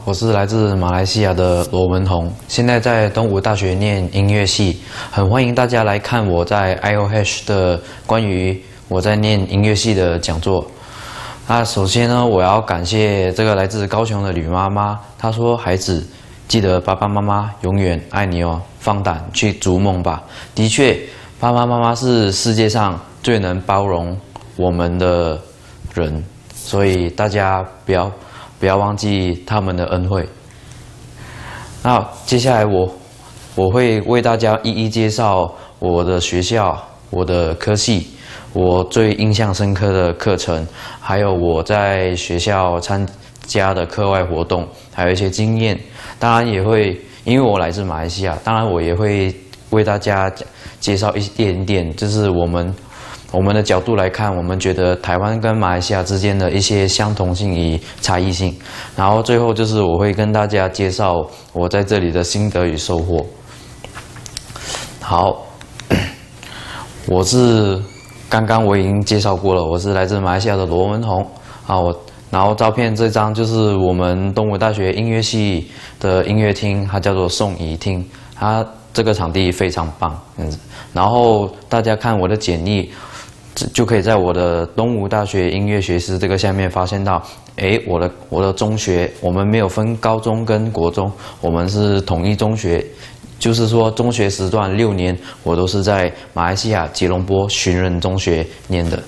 我是来自马来西亚的罗文宏，现在在东吴大学念音乐系，很欢迎大家来看我在 IOH 的关于我在念音乐系的讲座。那首先呢，我要感谢这个来自高雄的吕妈妈，她说：“孩子，记得爸爸妈妈永远爱你哦，放胆去逐梦吧。”的确，爸爸妈妈是世界上最能包容我们的人，所以大家不要忘记他们的恩惠。那接下来我会为大家一一介绍我的学校、我的科系、我最印象深刻的课程，还有我在学校参加的课外活动，还有一些经验。当然也会，因为我来自马来西亚，当然我也会为大家介绍一点点，就是我们的角度来看，我们觉得台湾跟马来西亚之间的一些相同性与差异性。然后最后就是我会跟大家介绍我在这里的心得与收获。好，刚刚我已经介绍过了，我是来自马来西亚的罗文宏啊。然后照片这张就是我们东吴大学音乐系的音乐厅，它叫做颂仪厅，它这个场地非常棒，然后大家看我的简历，就可以在我的东吴大学音乐学士这个下面发现到，我的中学我们没有分高中跟国中，我们是统一中学。就是说，中学时段6年，我都是在马来西亚吉隆坡寻人中学念的。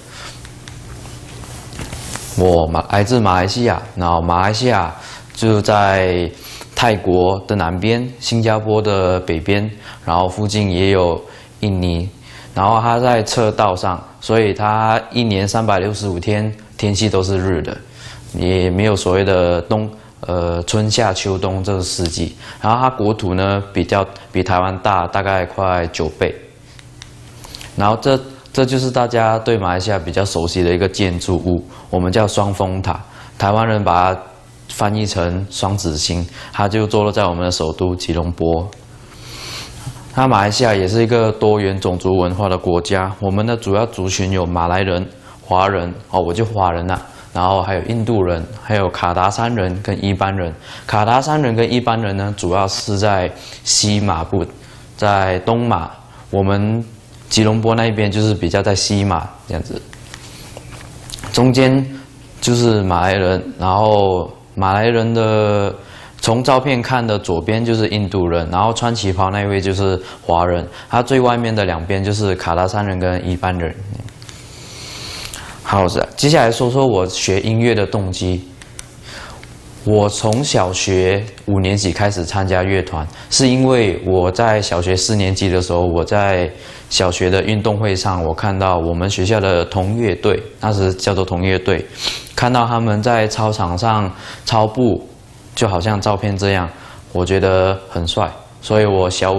我来自马来西亚，然后马来西亚就在泰国的南边、新加坡的北边，然后附近也有印尼，然后它在赤道上，所以它一年365天天气都是热的，也没有所谓的春夏秋冬这个四季，然后它国土呢比台湾大大概快9倍，然后这就是大家对马来西亚比较熟悉的一个建筑物，我们叫双峰塔，台湾人把它翻译成双子星，它就坐落在我们的首都吉隆坡。那马来西亚也是一个多元种族文化的国家，我们的主要族群有马来人、华人，我就华人啦。然后还有印度人，还有卡达山人跟一般人。卡达山人跟一般人呢，主要是在西马部，在东马。我们吉隆坡那边就是比较在西马这样子。中间就是马来人，然后马来人的从照片看的左边就是印度人，然后穿旗袍那位就是华人，他最外面的2边就是卡达山人跟一般人。好，接下来说说我学音乐的动机。我从小学5年级开始参加乐团，是因为我在小学4年级的时候，我在小学的运动会上，我看到我们学校的童乐队，那时叫做童乐队，看到他们在操场上操步，就好像照片这样，我觉得很帅，所以我小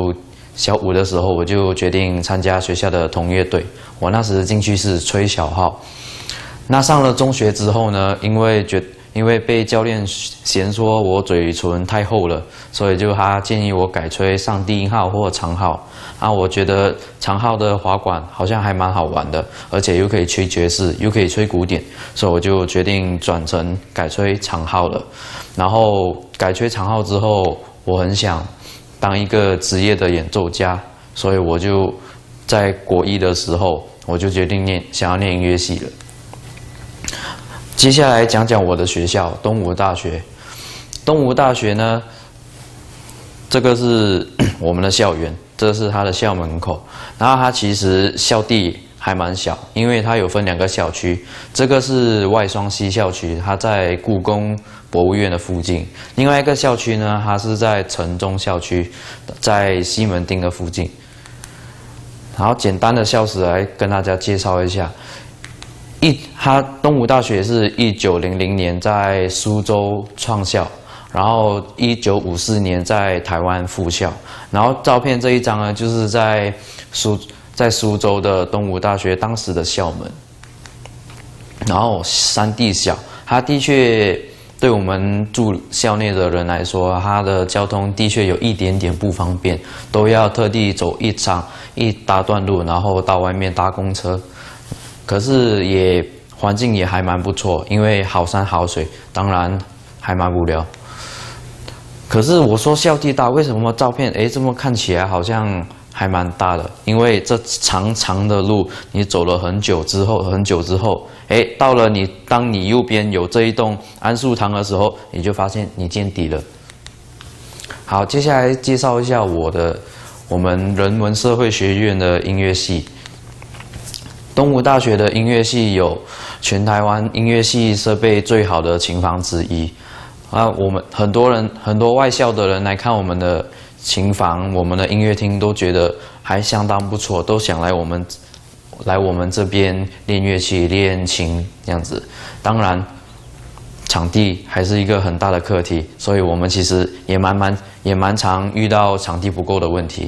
5的时候，我就决定参加学校的童乐队。我那时进去是吹小号。那上了中学之后呢，因为被教练嫌说我嘴唇太厚了，所以他建议我改吹上低音号或长号。我觉得长号的滑管好像还蛮好玩的，而且又可以吹爵士，又可以吹古典，所以我就决定改吹长号了。然后改吹长号之后，我很想当一个职业的演奏家，所以我就在国1的时候，我就决定想要念音乐系了。接下来讲讲我的学校东吴大学。东吴大学呢，这个是我们的校园，这是它的校门口。然后它其实校地还蛮小，因为它有分2个校区。这个是外双溪校区，它在故宫博物院的附近。另外一个校区呢，它是在城中校区，在西门町的附近。然后简单的校史来跟大家介绍一下。它东吴大学是1900年在苏州创校，然后1954年在台湾复校。然后照片这一张呢，就是在苏州的东吴大学当时的校门。然后山地小，它的确对我们住校内的人来说，它的交通的确有一点点不方便，都要特地走一大段路，然后到外面搭公车。可是环境也还蛮不错，因为好山好水，当然还蛮无聊。 可是我说效地大，为什么照片这么看起来好像还蛮大的？因为这长长的路你走了很久之后，到了当你右边有这一栋安树堂的时候，你就发现你见底了。好，接下来介绍一下我们人文社会学院的音乐系。东吴大学的音乐系有全台湾音乐系设备最好的琴房之一。我们很多外校的人来看我们的琴房、我们的音乐厅，都觉得还相当不错，都想来我们这边练乐器、练琴这样子。当然，场地还是一个很大的课题，所以我们其实也蛮常遇到场地不够的问题。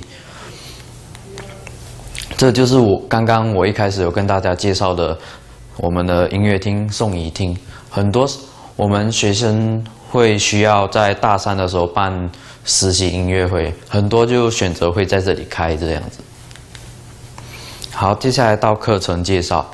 这就是刚刚我一开始有跟大家介绍的我们的音乐厅宋怡厅。很多我们学生会需要在大三的时候办实习音乐会，很多就选择会在这里开这样子。好，接下来到课程介绍。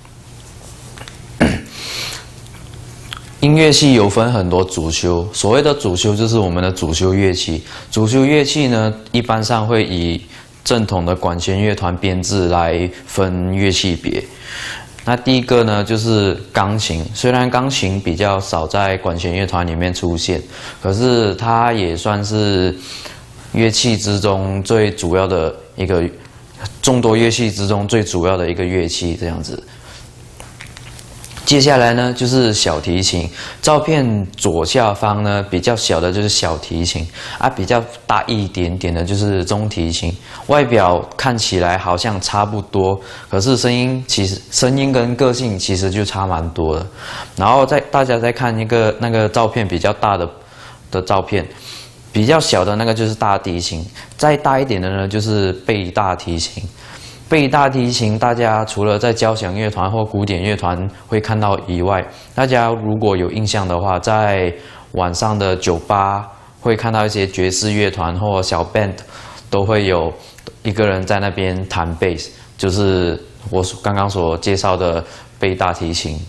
音乐系有分很多主修，所谓的主修就是我们的主修乐器。主修乐器呢，一般上会以正统的管弦乐团编制来分乐器别。那第一个呢，就是钢琴。虽然钢琴比较少在管弦乐团里面出现，可是它也算是乐器之中最主要的一个，众多乐器之中最主要的一个乐器这样子。接下来呢，就是小提琴。照片左下方呢，比较小的就是小提琴比较大一点点的就是中提琴。外表看起来好像差不多，可是声音跟个性其实就差蛮多的。然后大家再看那个照片比较大的照片，比较小的那个就是大提琴，再大一点的呢就是贝大提琴。贝大提琴，大家除了在交响乐团或古典乐团会看到以外，大家如果有印象的话，在晚上的酒吧会看到一些爵士乐团或小 band， 都会有一个人在那边弹贝斯，就是我刚刚所介绍的贝大提琴。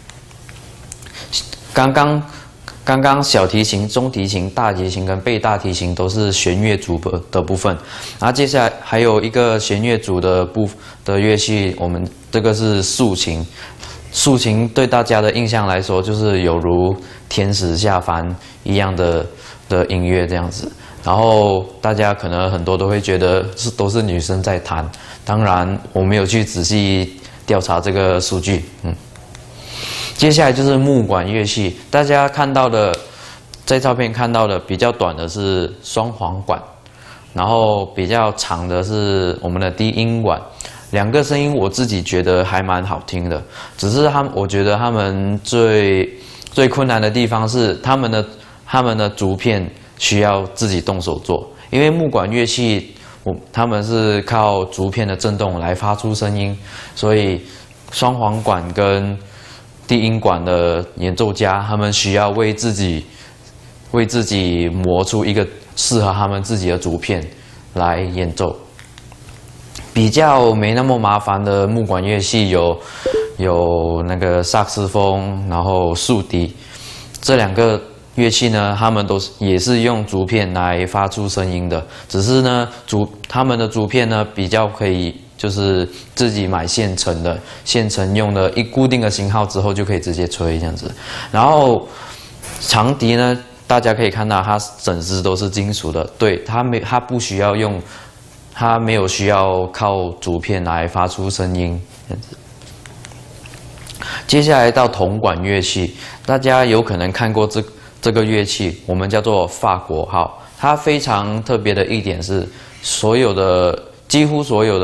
刚刚小提琴、中提琴、大提琴跟贝大提琴都是弦乐组的部分，然后接下来还有一个弦乐组的乐器，我们这个是竖琴。竖琴对大家的印象来说，就是有如天使下凡一样的音乐这样子。然后大家可能很多都会觉得都是女生在弹，当然我没有去仔细调查这个数据，接下来就是木管乐器，大家看到的，在照片看到的比较短的是双簧管，然后比较长的是我们的低音管。两个声音我自己觉得还蛮好听的，只是我觉得他们最困难的地方是他们的竹片需要自己动手做，因为木管乐器他们是靠竹片的振动来发出声音，所以双簧管跟低音管的演奏家，他们需要为自己磨出一个适合他们自己的竹片来演奏。比较没那么麻烦的木管乐器有那个萨克斯风，然后竖笛，这两个乐器呢，他们也是用竹片来发出声音的，只是呢他们的竹片呢比较可以。就是自己买现成用的固定的型号之后就可以直接吹这样子。然后长笛呢，大家可以看到它整支都是金属的，对，它不需要它没有需要靠竹片来发出声音这样子。接下来到铜管乐器，大家有可能看过这个乐器，我们叫做法国号。它非常特别的一点是，几乎所有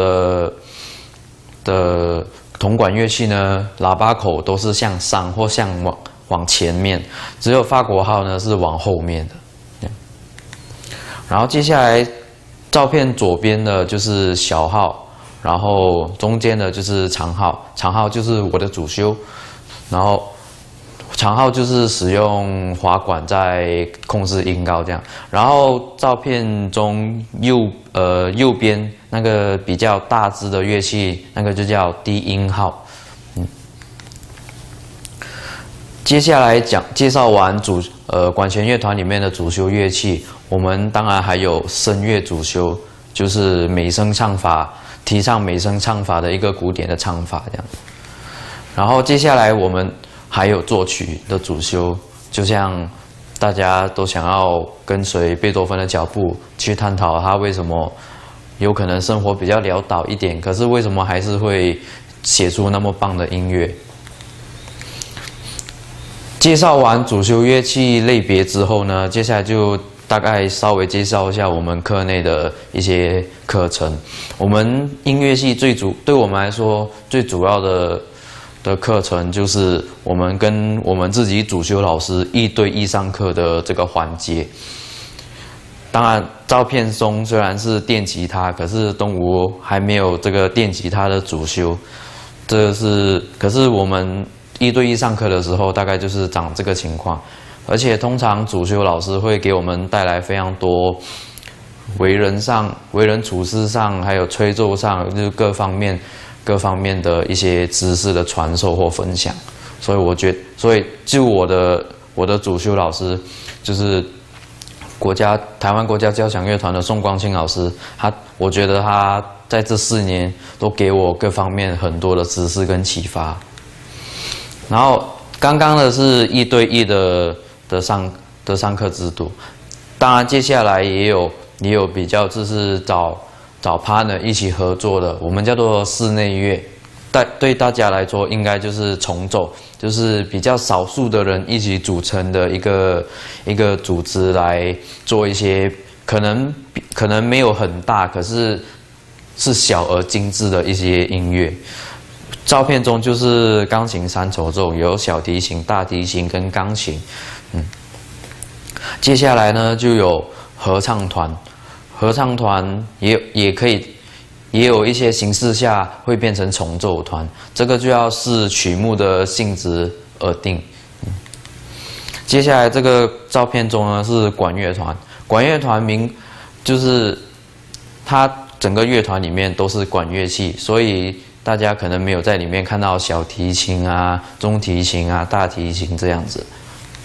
的铜管乐器呢，喇叭口都是向上或往前面，只有法国号呢是往后面的。然后接下来，照片左边的就是小号，然后中间的就是长号，长号就是我的主修，然后长号就是使用滑管在控制音高这样。然后照片中右边那个比较大支的乐器，那个就叫低音号。 接下来介绍完管弦乐团里面的主修乐器，我们当然还有声乐主修，就是美声唱法，提倡美声唱法的一个古典的唱法这样。然后接下来我们还有作曲的主修，就像大家都想要跟随贝多芬的脚步去探讨他为什么有可能生活比较潦倒一点，可是为什么还是会写出那么棒的音乐。介绍完主修乐器类别之后呢，接下来就大概稍微介绍一下我们课内的一些课程。我们音乐系对我们来说最主要的课程就是我们跟我们自己主修老师1对1上课的这个环节。当然，照片中虽然是电吉他，可是东吴还没有这个电吉他的主修。可是我们1对1上课的时候，大概就是长这个情况。而且通常主修老师会给我们带来非常多为人处事上，还有吹奏上，就是各方面的一些知识的传授或分享。所以就我的主修老师就是台湾国家交响乐团的宋光庆老师，我觉得他在这4年都给我各方面很多的知识跟启发。然后刚刚的是1对1的上课制度，当然接下来也有比较就是找 partner 一起合作的，我们叫做室内乐。对大家来说，应该就是重奏，就是比较少数的人一起组成的一个组织来做一些可能没有很大，可是小而精致的一些音乐。照片中就是钢琴3重奏，有小提琴、大提琴跟钢琴。接下来呢就有合唱团，合唱团也有一些形式下会变成重奏团，这个就要视曲目的性质而定。接下来这个照片中呢是管乐团，管乐团就是它整个乐团里面都是管乐器，所以大家可能没有在里面看到小提琴啊、中提琴啊、大提琴这样子。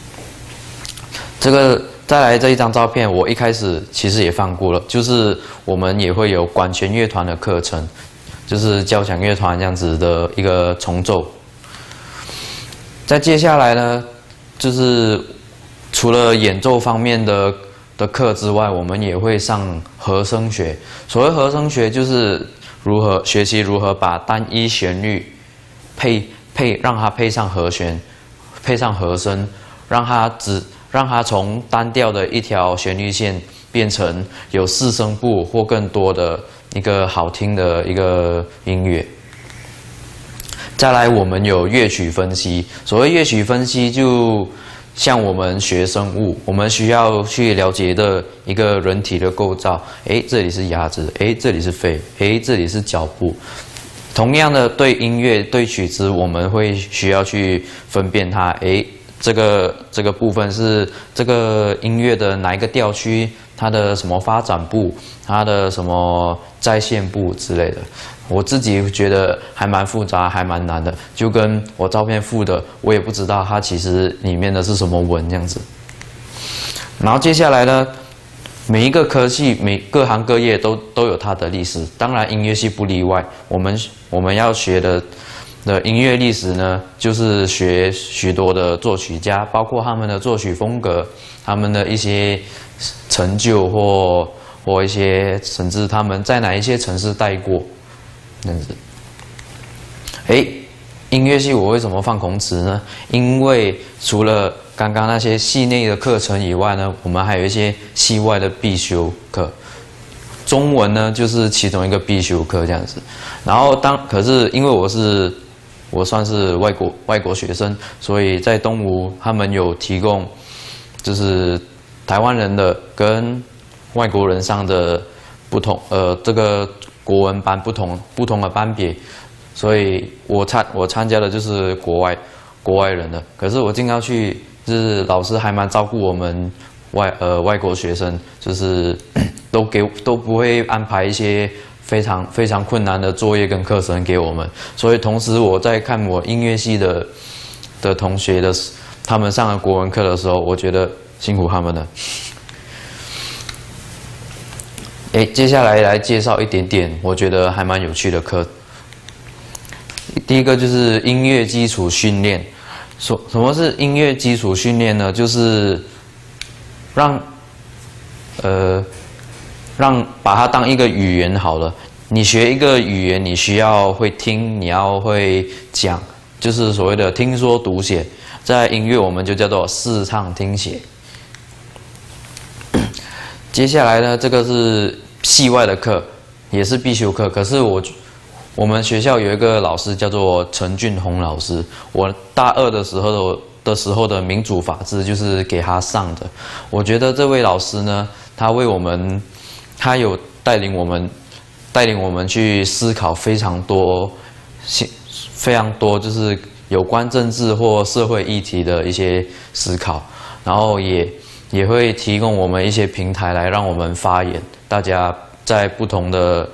再来这一张照片，我一开始其实也放过了，就是我们也会有管弦乐团的课程，就是交响乐团这样子的一个重奏。再接下来呢，就是除了演奏方面的课之外，我们也会上和声学。所谓和声学，就是学习如何把单一旋律让它配上和弦，配上和声，让它从单调的一条旋律线变成有4声部或更多的一个好听的一个音乐。再来，我们有乐曲分析。所谓乐曲分析，就像我们学生物，我们需要去了解的一个人体的构造。这里是牙齿，这里是肺，这里是脚部。同样的，对音乐、对曲子，我们会需要去分辨它。这个部分是这个音乐的哪一个调区，它的什么发展部，它的什么再现部之类的。我自己觉得还蛮复杂，还蛮难的，就跟我照片附的，我也不知道它其实里面的是什么文这样子。然后接下来呢，每一个科系、各行各业都有它的历史，当然音乐系不例外。我们要学的音乐历史呢，就是学许多的作曲家，包括他们的作曲风格，他们的一些成就或一些，甚至他们在哪一些城市待过，这样子。音乐系我为什么放孔子呢？因为除了刚刚那些系内的课程以外呢，我们还有一些系外的必修课。中文呢，就是其中一个必修课这样子。然后可是因为我算是外国学生，所以在东吴他们有提供，就是台湾人的跟外国人上的不同，这个国文班不同的班别，所以我参加的就是国外人的。可是我进到去，就是老师还蛮照顾我们外国学生，就是都不会安排一些非常困难的作业跟课程给我们，所以同时我在看我音乐系的同学他们上了国文课的时候，我觉得辛苦他们了。接下来来介绍一点点我觉得还蛮有趣的课。第一个就是音乐基础训练。什么是音乐基础训练呢？就是让把它当一个语言好了。你学一个语言，你需要会听，你要会讲，就是所谓的听说读写。在音乐我们就叫做视唱听写。接下来呢，这个是系外的课，也是必修课。可是我们学校有一个老师叫做陈俊宏老师，我大二的时候的民主法治就是给他上的。我觉得这位老师呢，他有带领我们去思考非常多就是有关政治或社会议题的一些思考，然后也会提供我们一些平台来让我们发言，大家在不同的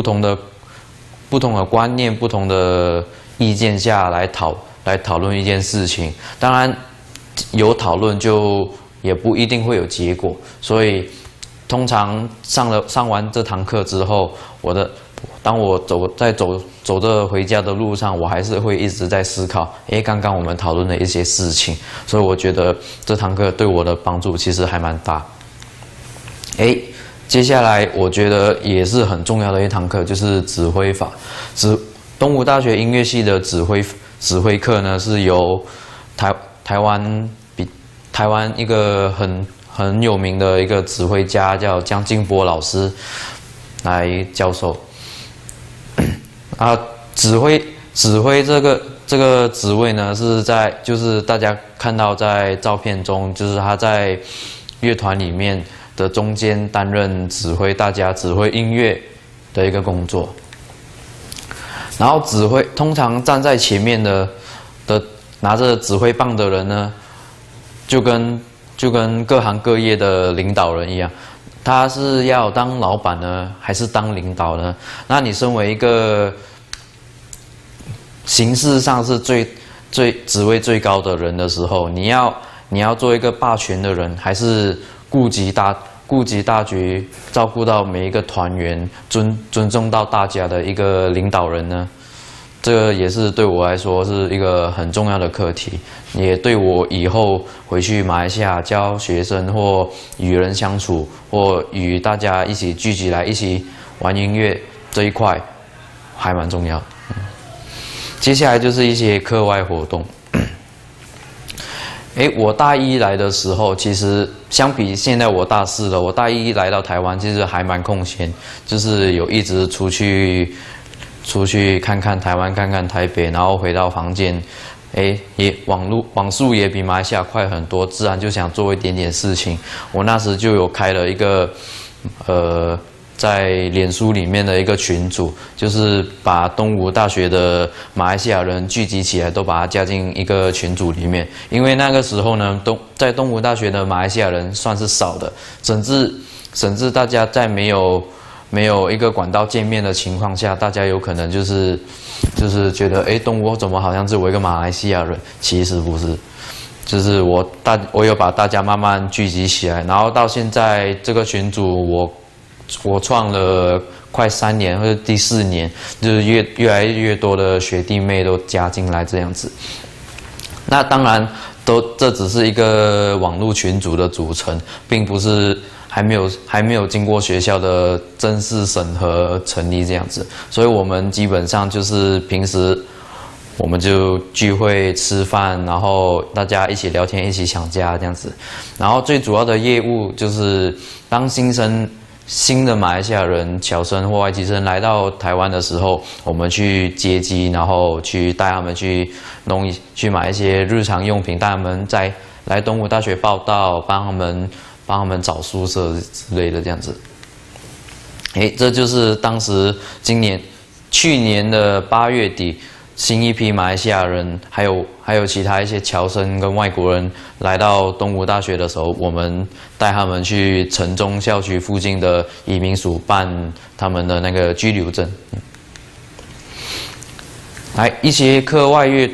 观念、不同的意见下来讨论一件事情。当然有讨论就也不一定会有结果，所以通常上完这堂课之后，当我走着回家的路上，我还是会一直在思考，刚刚我们讨论的一些事情，所以我觉得这堂课对我的帮助其实还蛮大。接下来我觉得也是很重要的一堂课，就是指挥法。东吴大学音乐系的指挥课呢，是由台湾一个很有名的一个指挥家叫江静波老师来教授。指挥这个职位呢，就是大家看到在照片中，就是他在乐团里面的中间担任指挥音乐的一个工作。然后通常站在前面的拿着指挥棒的人呢，就跟各行各业的领导人一样，他是要当老板呢，还是当领导呢？那你身为一个形式上是职位最高的人的时候，你要做一个霸权的人，还是顾及大局，照顾到每一个团员，尊重到大家的一个领导人呢？这个也是对我来说是一个很重要的课题，也对我以后回去马来西亚教学生或与人相处，或与大家一起聚集来一起玩音乐这一块还蛮重要。接下来就是一些课外活动。我大一来的时候，其实相比现在我大四了，我大一来到台湾其实还蛮空闲，就是有一直出去看看台湾，看看台北，然后回到房间，网速也比马来西亚快很多，自然就想做一点点事情。我那时就有开了一个在脸书里面的一个群组，就是把东吴大学的马来西亚人聚集起来，都把它加进一个群组里面。因为那个时候呢，在东吴大学的马来西亚人算是少的，甚至大家在没有一个管道见面的情况下，大家有可能就是觉得，东吴怎么好像只有我一个马来西亚人？其实不是，就是我有把大家慢慢聚集起来，然后到现在这个群组我创了快3年或者第4年，就是越来越多的学弟妹都加进来这样子。那当然这只是一个网络群组的组成，并不是还没有经过学校的正式审核成立这样子，所以我们基本上就是平时我们就聚会吃饭，然后大家一起聊天，一起想家这样子。然后最主要的业务就是当新的马来西亚人、侨生或外籍生来到台湾的时候，我们去接机，然后去带他们去买一些日常用品，带他们来东吴大学报到，帮他们找宿舍之类的这样子。这就是当时去年的8月底，新一批马来西亚人，还有其他一些侨生跟外国人来到东吴大学的时候，我们带他们去城中校区附近的移民署办他们的那个居留证。一些课外乐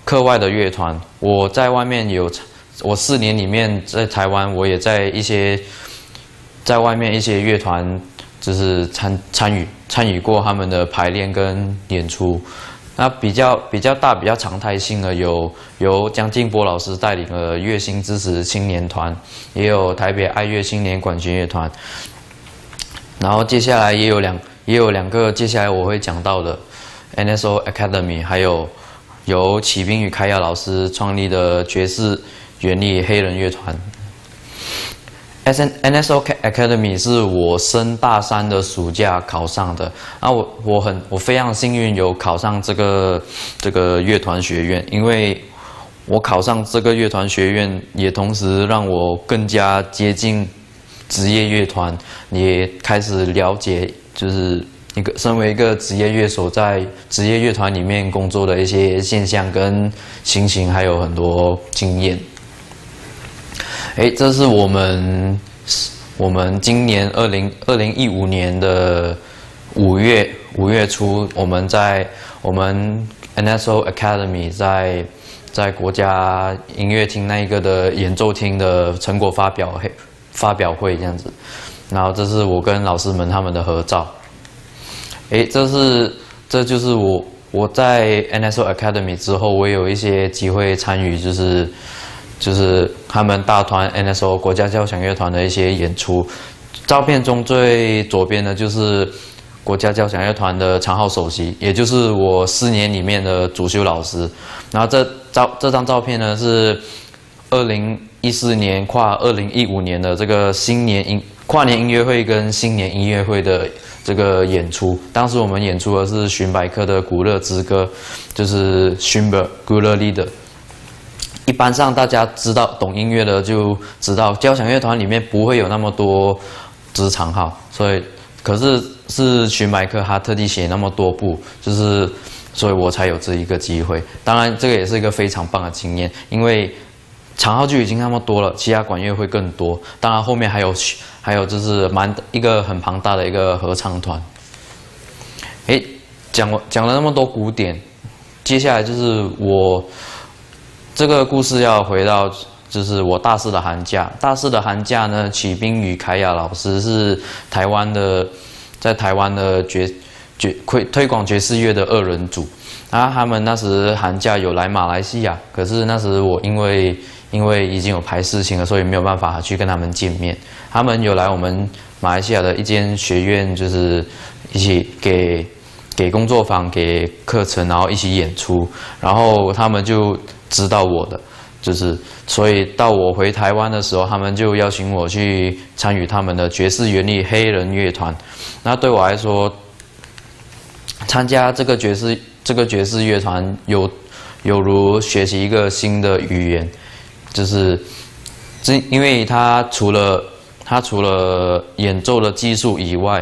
课外的乐团，我在外面我4年里面在台湾，我也在在外面一些乐团，就是参与过他们的排练跟演出。那比较大、比较常态性的由江静波老师带领的乐心支持青年团，也有台北爱乐青年管弦乐团。然后接下来也有两个接下来我会讲到的 NSO Academy， 还有由启斌与凯雅老师创立的爵士原力黑人乐团。NSO Academy 是我升大3的暑假考上的，啊，我非常幸运有考上这个乐团学院，因为我考上这个乐团学院，也同时让我更加接近职业乐团，也开始了解就是身为一个职业乐手在职业乐团里面工作的一些现象跟情形，还有很多经验。这是我们今年2015年的5月初，我们 NSO Academy 在国家音乐厅那一个的演奏厅的成果发表会这样子，然后这是我跟老师们他们的合照。这就是我在 NSO Academy 之后，我有一些机会参与，就是他们大团 NSO 国家交响乐团的一些演出。照片中最左边的就是国家交响乐团的长号首席，也就是我4年里面的主修老师。然后这张照片呢是2014年跨2015年的这个跨年音乐会跟新年音乐会的这个演出。当时我们演出的是荀白克的《古勒之歌》，就是 Schönberg Guter Lieder。一般上大家懂音乐的就知道，交响乐团里面不会有那么多支长号，可是荀白克他特地写那么多部，所以我才有这一个机会。当然，这个也是一个非常棒的经验，因为长号就已经那么多了，其他管乐会更多。当然后面还有就是一个很庞大的一个合唱团。讲了那么多古典，接下来就是我。这个故事要回到，就是我大4的寒假。大4的寒假呢，启斌与凯雅老师是在台湾的推广爵士乐的2人组。然后他们那时寒假有来马来西亚，可是那时我因为已经有排事情了，所以没有办法去跟他们见面。他们有来我们马来西亚的一间学院，就是一起给工作坊、给课程，然后一起演出。然后他们就知道我的，所以到我回台湾的时候，他们就邀请我去参与他们的爵士原力黑人乐团。那对我来说，参加这个爵士乐团有如学习一个新的语言，因为他除了演奏的技术以外，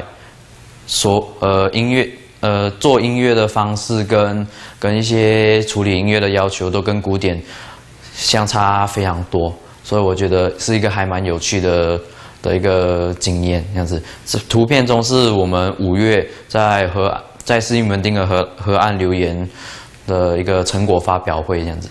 做音乐的方式跟一些处理音乐的要求都跟古典相差非常多，所以我觉得是一个还蛮有趣的一个经验。这样子，图片中是我们5月在西门町的河岸留言的一个成果发表会这样子。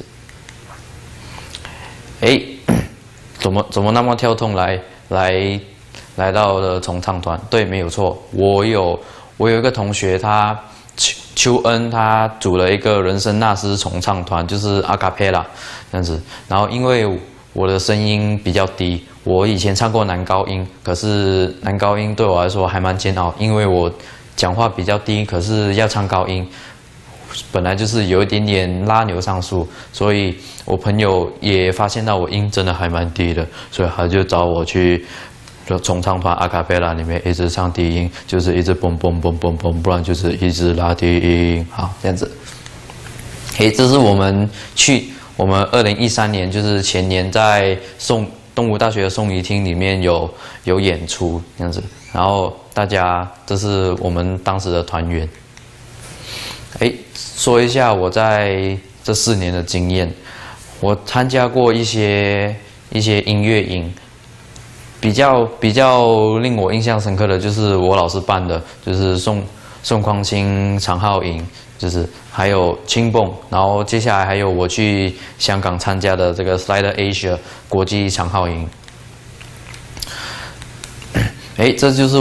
怎么那么跳痛来到了重唱团？对，没有错，我有一个同学，他邱恩，他组了一个人声纳斯重唱团，就是阿卡贝拉这样子。然后因为我的声音比较低，我以前唱过男高音，可是男高音对我来说还蛮煎熬，因为我讲话比较低，可是要唱高音，本来就是有一点点拉牛上树，所以我朋友也发现到我音真的还蛮低的，所以他就找我去重唱团阿卡贝拉里面一直唱低音，就是一直嘣嘣嘣嘣嘣，不然就是一直拉低音，好这样子。这是我们2013年，就是前年在东吴大学的宋怡厅里面有演出这样子，然后这是我们当时的团员。说一下我在这4年的经验，我参加过一些音乐营。比较令我印象深刻的就是我老师办的，就是宋匡清长号营就是还有青蹦，然后接下来还有我去香港参加的这个 Slider Asia 国际长号营。这就是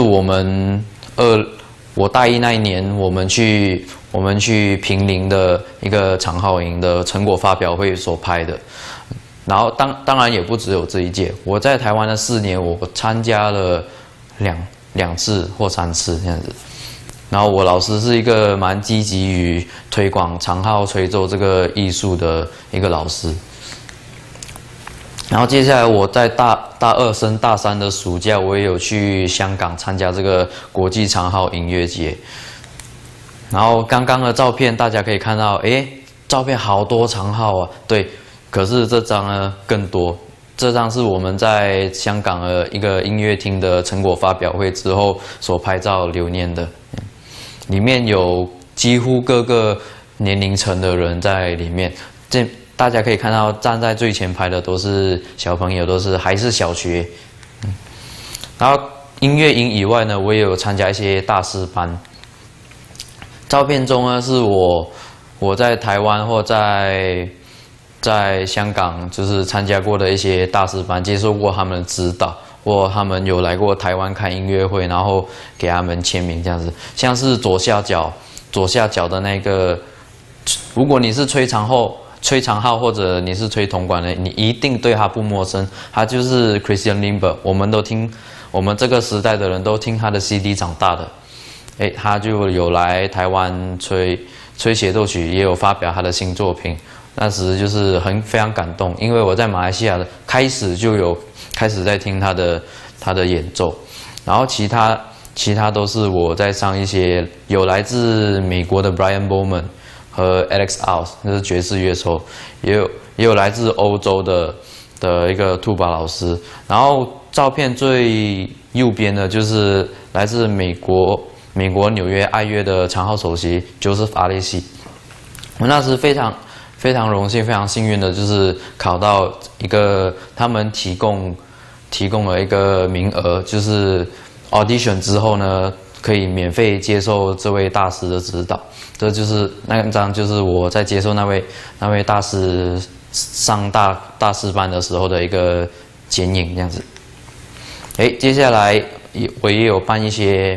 我大一那一年我们去平陵的一个长号营的成果发表会所拍的。然后当然也不只有这一届，我在台湾的4年，我参加了两次或3次这样子。然后我老师是一个蛮积极于推广长号吹奏这个艺术的一个老师。然后接下来我在大2升大3的暑假，我也有去香港参加这个国际长号音乐节。然后刚刚的照片大家可以看到，照片好多长号啊，对。可是这张呢更多，这张是我们在香港的一个音乐厅的成果发表会之后所拍照留念的，里面有几乎各个年龄层的人在里面。大家可以看到，站在最前排的都是小朋友，还是小学。然后音乐营以外呢，我也有参加一些大师班。照片中呢是我在台湾或在香港就是参加过的一些大师班，接受过他们的指导，或他们有来过台湾看音乐会，然后给他们签名这样子。像是左下角的那个，如果你是吹长号或者你是吹铜管的，你一定对他不陌生，他就是 Christian Limber， 我们这个时代的人都听他的 CD 长大的。他就有来台湾吹协奏曲，也有发表他的新作品。那时就是非常感动，因为我在马来西亚的开始在听他的演奏，然后其他都是我在上一些有来自美国的 Brian Bowman 和 Alex Aus， 那是爵士乐手，也有来自欧洲的一个 tuba 老师。然后照片最右边的就是来自美国纽约爱乐的长号首席 Joseph Alessi。我那时非常荣幸、非常幸运的，就是考到一个他们提供了一个名额，就是 audition 之后呢，可以免费接受这位大师的指导。这就是那张，就是我在接受那位大师上大师班的时候的一个剪影，这样子。接下来我也有办一些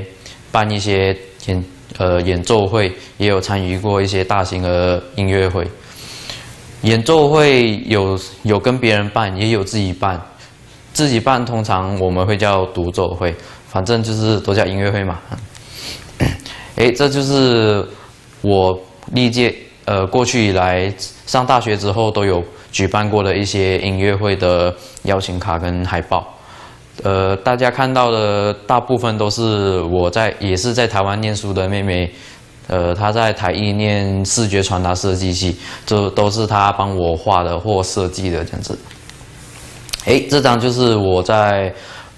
演奏会，也有参与过一些大型的音乐会。演奏会有跟别人办，也有自己办。自己办通常我们会叫独奏会，反正就是都叫音乐会嘛。这就是我历届过去以来上大学之后都有举办过的一些音乐会的邀请卡跟海报。大家看到的大部分都是也是在台湾念书的妹妹。他在台艺念视觉传达设计系，这都是他帮我画的或设计的这样子。这张就是我在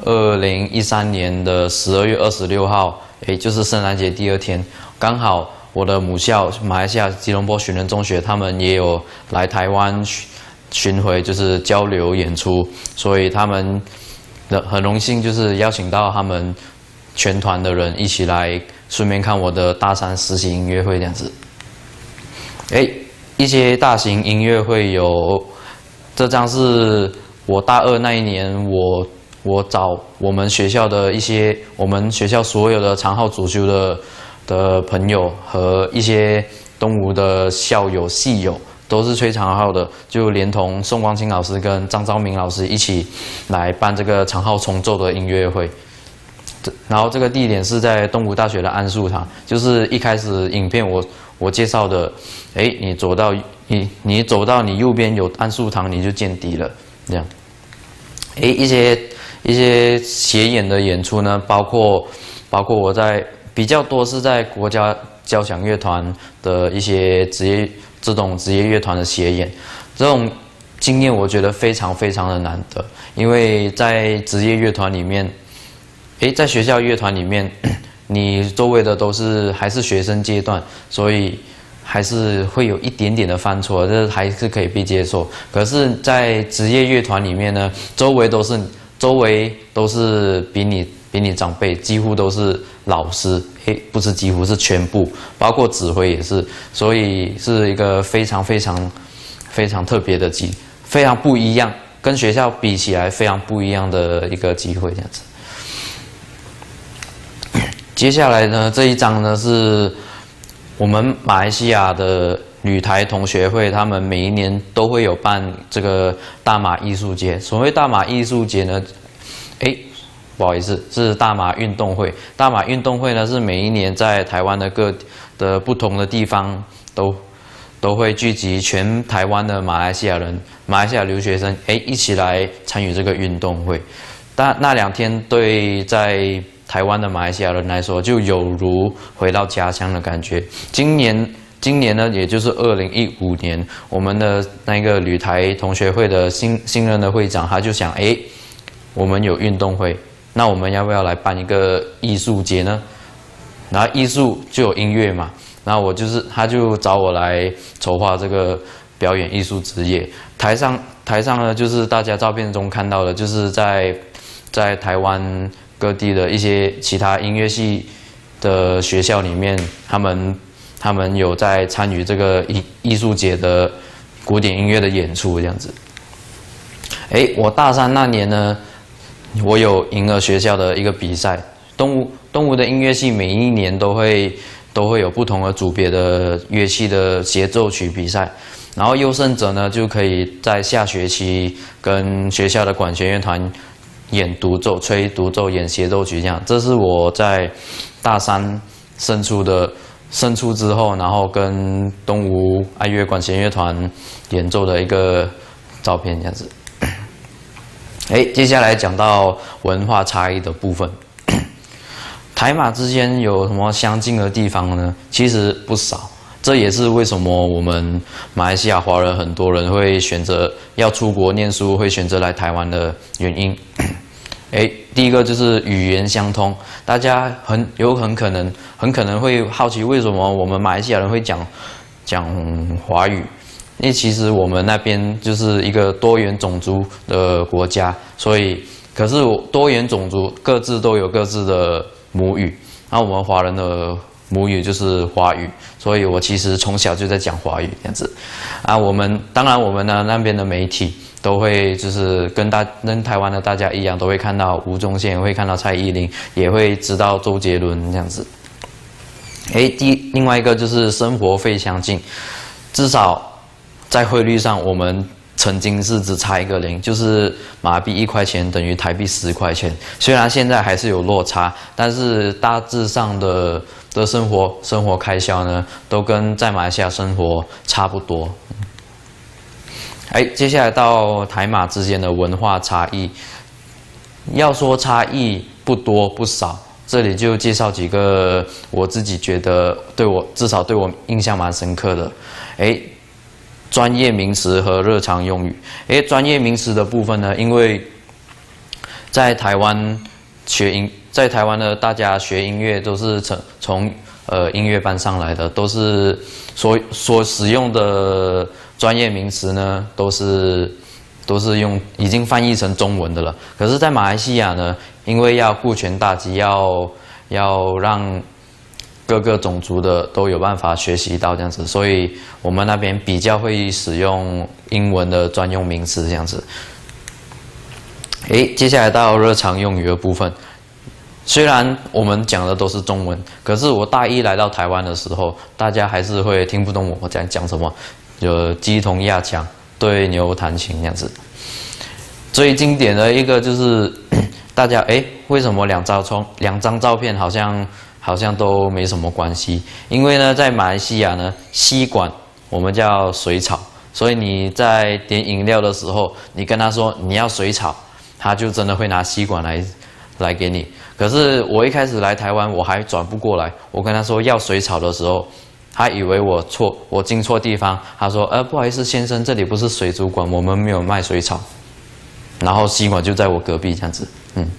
2013年的12月26号，就是圣诞节第2天，刚好我的母校马来西亚吉隆坡寻人中学，他们也有来台湾巡回，就是交流演出，所以他们很荣幸，就是邀请到他们全团的人一起来。顺便看我的大3实习音乐会这样子。一些大型音乐会有，这张是我大2那一年，我找我们学校所有的长号主修的朋友和一些东吴的校友系友，都是吹长号的，就连同宋光清老师跟张昭明老师一起来办这个长号重奏的音乐会。然后这个地点是在东吴大学的安树堂，就是一开始影片我介绍的，你走到你右边有安树堂，你就见底了，这样。一些协演的演出呢，包括我在比较多是在国家交响乐团的一些职业乐团的协演，这种经验我觉得非常非常的难得，因为在职业乐团里面。在学校乐团里面，你周围的还是学生阶段，所以还是会有一点点的犯错，这还是可以被接受。可是，在职业乐团里面呢，周围都是比你长辈，几乎都是老师，不是几乎是全部，包括指挥也是，所以是一个非常特别的非常不一样，跟学校比起来非常不一样的一个机会，这样子。接下来呢，这一章呢是我们马来西亚的旅台同学会，他们每一年都会有办这个大马艺术节。所谓大马艺术节呢，不好意思，是大马运动会。大马运动会呢是每一年在台湾的不同的地方都会聚集全台湾的马来西亚留学生，一起来参与这个运动会。但那2天对在台湾的马来西亚人来说，就有如回到家乡的感觉。今年呢，也就是2015年，我们的那个旅台同学会的新任的会长，他就想，我们有运动会，那我们要不要来办一个艺术节呢？然后艺术就有音乐嘛，然后他就找我来筹划这个表演艺术之夜。台上呢，就是大家照片中看到的，就是在台湾各地的一些其他音乐系的学校里面，他们有在参与这个艺术节的古典音乐的演出，这样子。我大3那年呢，我有赢了学校的一个比赛。东吴的音乐系每一年都会有不同的组别的乐器的协奏曲比赛，然后优胜者呢就可以在下学期跟学校的管弦乐团演独奏、吹独奏、演协奏曲这样。这是我在大3胜出之后，然后跟东吴爱乐管弦乐团演奏的一个照片这样子。接下来讲到文化差异的部分。台马之间有什么相近的地方呢？其实不少，这也是为什么我们马来西亚华人很多人会选择要出国念书，会选择来台湾的原因。第一个就是语言相通，大家很可能会好奇，为什么我们马来西亚人会讲华语？因为其实我们那边就是一个多元种族的国家，可是多元种族各自都有各自的母语，然后我们华人的母语就是华语，所以我其实从小就在讲华语这样子。当然我们那边的媒体都会就是跟台湾的大家一样，都会看到吴宗宪，会看到蔡依林，也会知道周杰伦这样子。另外一个就是生活费相近，至少在汇率上，我们曾经是只差一个0，就是马币1块钱等于台币10块钱。虽然现在还是有落差，但是大致上的生活开销呢，都跟在马来西亚生活差不多。接下来到台马之间的文化差异，要说差异不多不少，这里就介绍几个我自己觉得至少对我印象蛮深刻的。专业名词和日常用语。专业名词的部分呢，因为在台湾的大家学音乐都是从音乐班上来的，都是所使用的专业名词呢，都是已经翻译成中文的了。可是，在马来西亚呢，因为要顾全大局，要让各个种族的都有办法学习到这样子，所以我们那边比较会使用英文的专用名词这样子。接下来到日常用语的部分，虽然我们讲的都是中文，可是我大1来到台湾的时候，大家还是会听不懂我讲什么，就鸡同鸭讲，对牛弹琴这样子。最经典的一个就是大家为什么两张照片好像都没什么关系？因为呢，在马来西亚呢，吸管我们叫水草，所以你在点饮料的时候，你跟他说你要水草，他就真的会拿吸管来给你。可是我一开始来台湾，我还转不过来，我跟他说要水草的时候，他以为我进错地方，他说不好意思先生，这里不是水族馆，我们没有卖水草。然后吸管就在我隔壁这样子，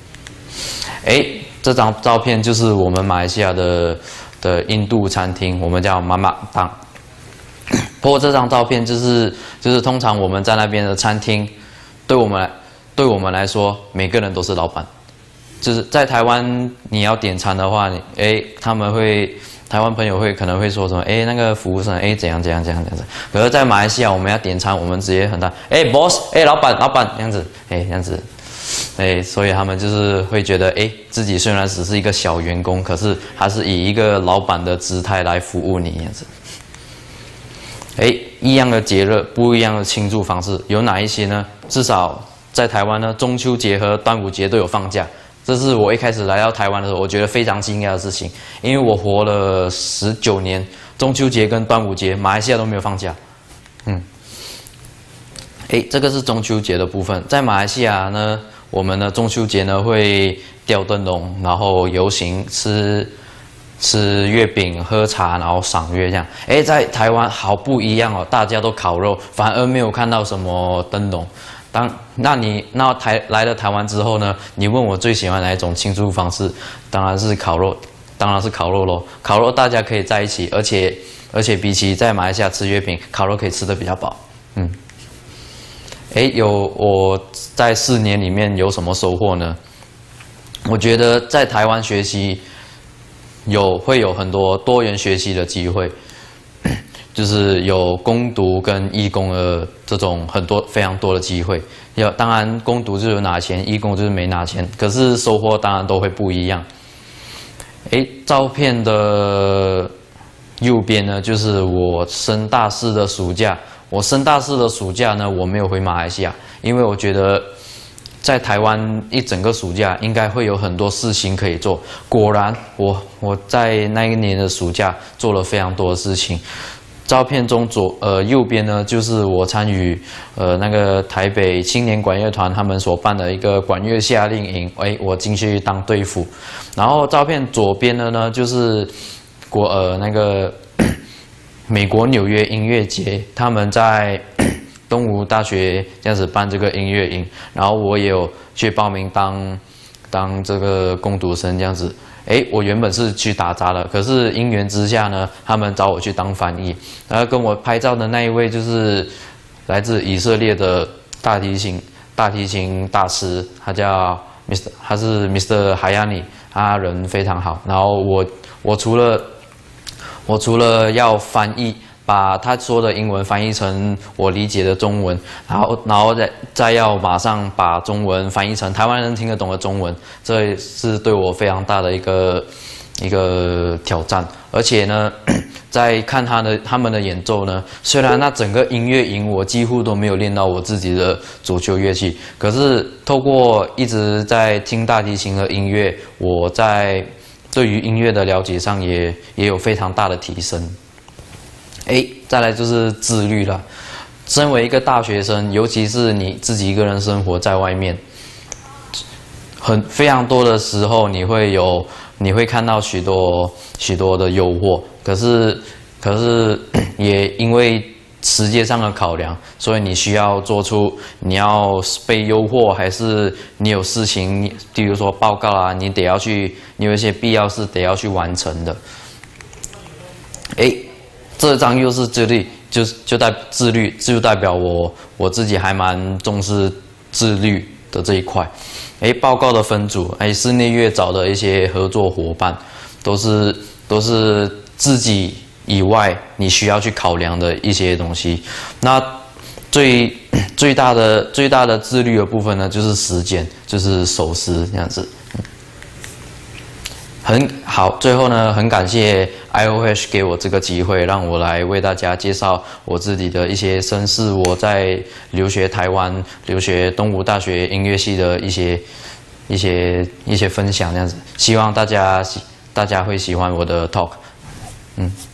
这张照片就是我们马来西亚的印度餐厅，我们叫妈妈档。不过这张照片就是通常我们在那边的餐厅，对我们来说，每个人都是老板， 就是在台湾你要点餐的话，他们会台湾朋友可能会说什么，那个服务生怎样。可是，在马来西亚我们要点餐，我们直接很大，boss，老板这样子，这样子。所以他们就是会觉得，自己虽然只是一个小员工，可是他是以一个老板的姿态来服务你这样子。一样的节日，不一样的庆祝方式，有哪一些呢？至少在台湾呢，中秋节和端午节都有放假。这是我一开始来到台湾的时候，我觉得非常惊讶的事情，因为我活了19年，中秋节跟端午节，马来西亚都没有放假。这个是中秋节的部分，在马来西亚呢。我们的中秋节呢会吊灯笼，然后游行，吃月饼、喝茶，然后赏月这样。在台湾好不一样哦，大家都烤肉，反而没有看到什么灯笼。来了台湾之后呢，你问我最喜欢哪一种庆祝方式，当然是烤肉咯。烤肉大家可以在一起，而且比起在马来西亚吃月饼，烤肉可以吃得比较饱。我在4年里面有什么收获呢？我觉得在台湾学习会有很多多元学习的机会，就是有攻读跟义工的这种非常多的机会。当然攻读就是有拿钱，义工就是没拿钱，可是收获当然都会不一样。照片的右边呢，就是我升大4的暑假。我升大4的暑假呢，我没有回马来西亚，因为我觉得在台湾一整个暑假应该会有很多事情可以做。果然，我在那一年的暑假做了非常多的事情。照片中右边呢，就是我参与那个台北青年管乐团他们所办的一个管乐夏令营，我进去当队副。然后照片左边的呢，就是那个。美国纽约音乐节，他们在东吴大学这样子办这个音乐营，然后我也有去报名当这个工读生这样子。我原本是去打杂的，可是因缘之下呢，他们找我去当翻译。然后跟我拍照的那一位就是来自以色列的大提琴大师，他是 Mr. Hayani， 他人非常好。然后我除了要翻译，把他说的英文翻译成我理解的中文，然后再要马上把中文翻译成台湾人听得懂的中文，这是对我非常大的一个挑战。而且呢，在看他们的演奏呢，虽然那整个音乐营我几乎都没有练到我自己的主修乐器，可是透过一直在听大提琴的音乐，我在对于音乐的了解上也有非常大的提升。再来就是自律了。身为一个大学生，尤其是你自己一个人生活在外面，非常多的时候你会看到许多的诱惑，可是也因为时间上的考量，所以你需要做出你要被诱惑，还是你有事情，比如说报告啊，你有一些必要是得要去完成的。这张又是自律，就代表我自己还蛮重视自律的这一块。报告的分组，室内乐找的一些合作伙伴，都是自己以外你需要去考量的一些东西。那最大的自律的部分呢，就是时间，就是守时这样子。很好，最后呢，很感谢 IOH 给我这个机会，让我来为大家介绍我自己的一些身世，我在台湾留学东吴大学音乐系的一些分享，这样子，希望大家会喜欢我的 talk。